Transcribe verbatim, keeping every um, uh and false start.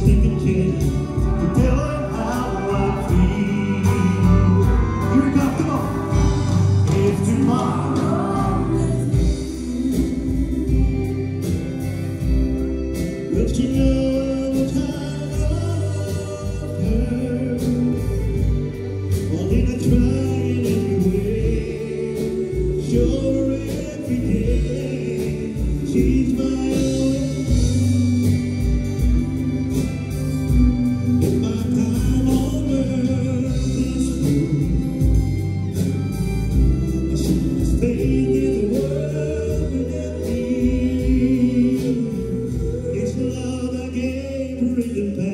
take a chance to tell her how I feel. Here we go, come on. If tomorrow, but you know the time of her, or did I try in every way? Show her every day she's my own. In my time on earth is through, I should have stayed in the world without me. It's the love I gave her in the past.